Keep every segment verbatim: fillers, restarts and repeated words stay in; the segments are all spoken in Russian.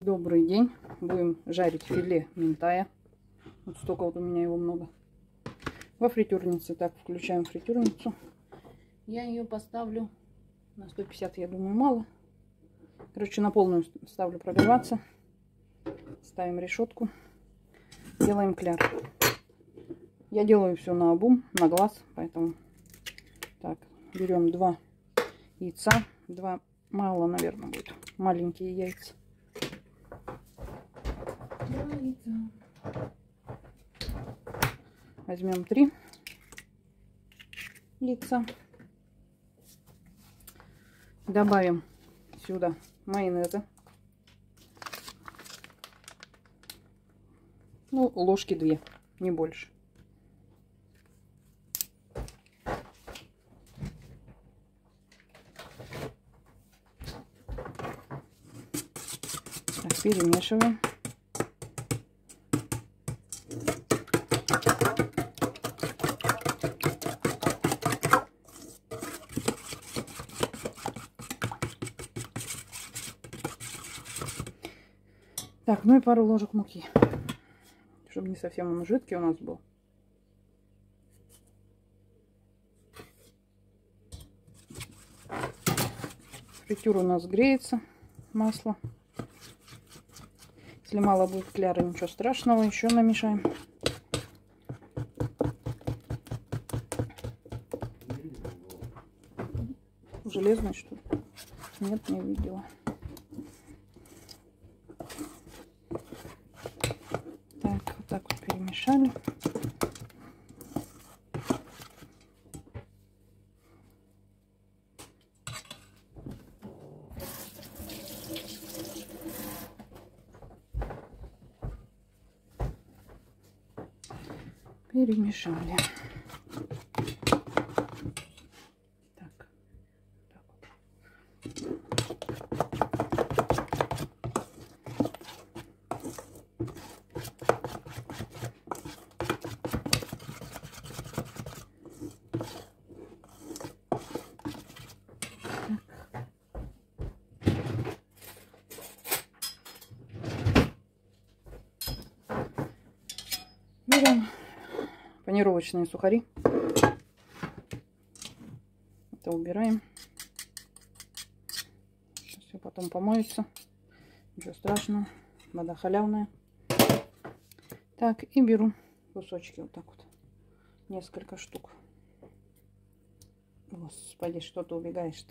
Добрый день. Будем жарить филе минтая. Вот столько вот у меня его много. Во фритюрнице. Так, включаем фритюрницу. Я ее поставлю на сто пятьдесят, я думаю, мало. Короче, на полную ставлю прогреваться. Ставим решетку. Делаем кляр. Я делаю все на обум, на глаз, поэтому так, берем два яйца. Два мало, наверное, будет. Маленькие яйца. Два яйца. Возьмем три яйца. Добавим сюда майонеза. Ну, ложки две, не больше. Так, перемешиваем. Так, ну и пару ложек муки, чтобы не совсем он жидкий у нас был. Фритюр у нас греется, масло. Если мало будет кляра, ничего страшного, еще намешаем. Железный, что ли? Нет, не видела. Так, вот так вот перемешали. Перемешали. Так. Так вот. Берем панировочные сухари. Это убираем. Все потом помоется. Ничего страшного. Вода халявная. Так, и беру кусочки вот так вот. Несколько штук. Господи, что ты убегаешь-то?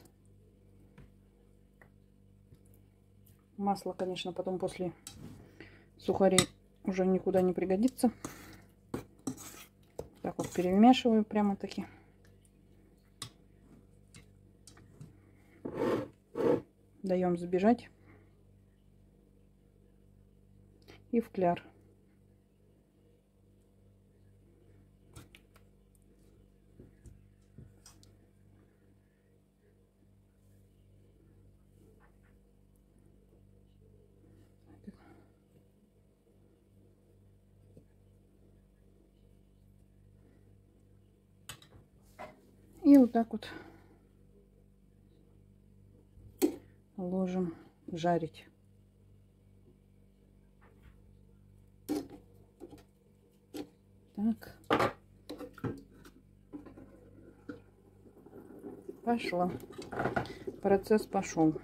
Масло, конечно, потом после сухарей уже никуда не пригодится. Так вот перемешиваю прямо-таки. Даем забежать. И в кляр. И вот так вот ложим жарить. Так. Пошло. Процесс пошел.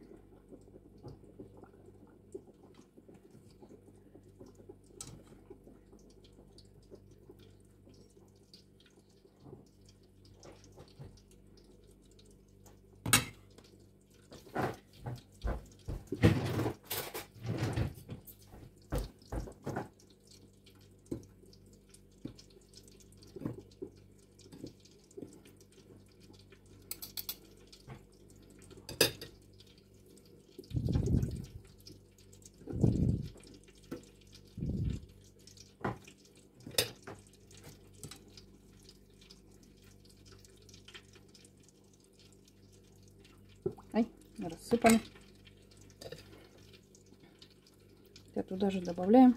Ай, рассыпали. Я туда же добавляем.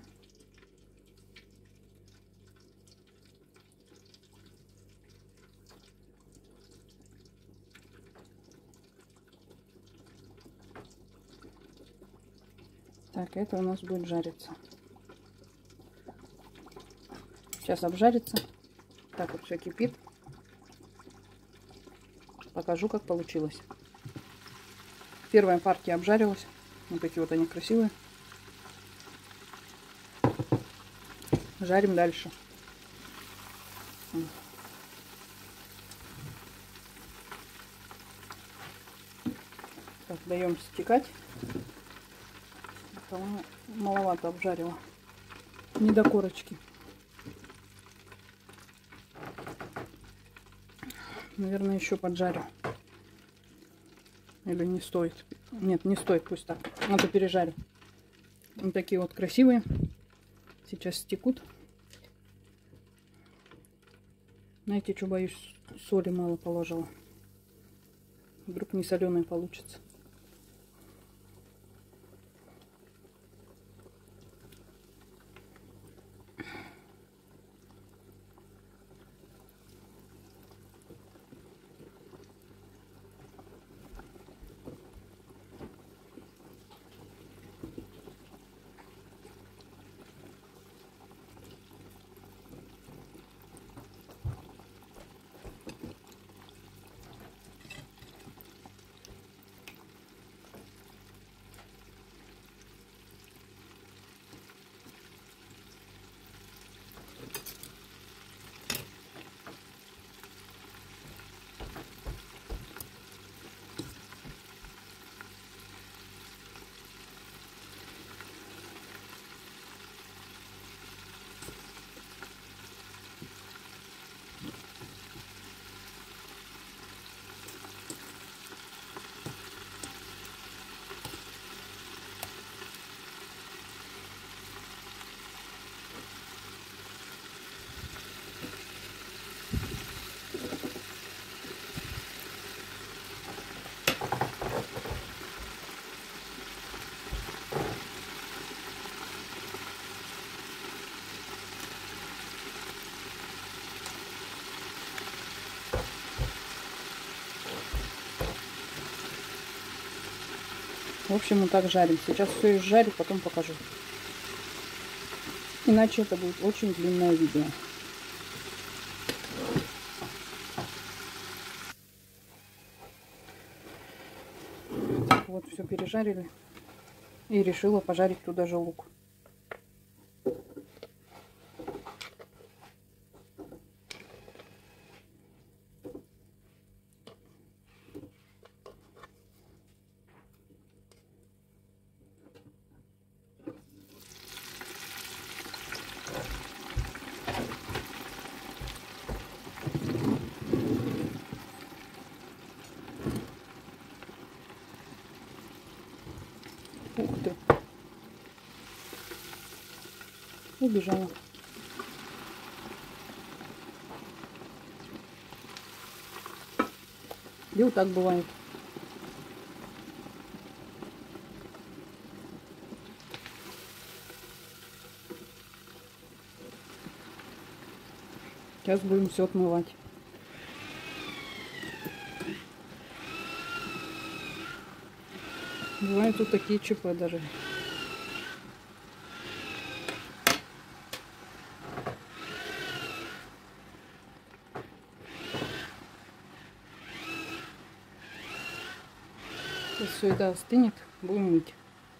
Так, это у нас будет жариться. Сейчас обжарится. Так вот все кипит. Покажу, как получилось. Первая партия обжарилась. Вот такие вот они красивые. Жарим дальше. Так, даем стекать. Маловато обжарила. Не до корочки. Наверное, еще поджарю. Или не стоит? Нет, не стоит, пусть так. Надо пережарю. Вот такие вот красивые. Сейчас стекут. Знаете, что боюсь? Соли мало положила. Вдруг не соленые получится. В общем, мы так жарим. Сейчас все изжарю, потом покажу. Иначе это будет очень длинное видео. Так, вот все пережарили. И решила пожарить туда же лук. Ух ты. Убежала. И вот так бывает. Сейчас будем все отмывать. Бывают тут такие ЧП даже. Сейчас все это остынет, будем мыть.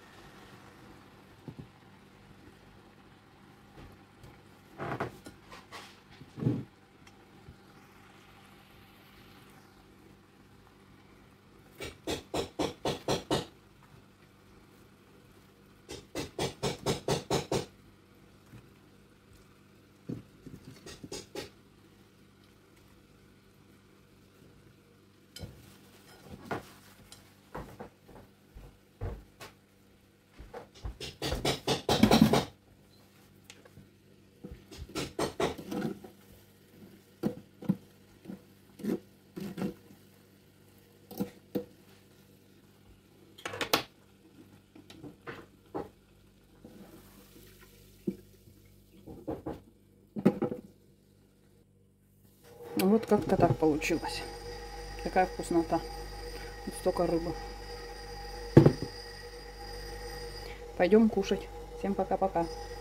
Вот как-то так получилось. Такая вкуснота. Вот столько рыбы. Пойдем кушать. Всем пока-пока.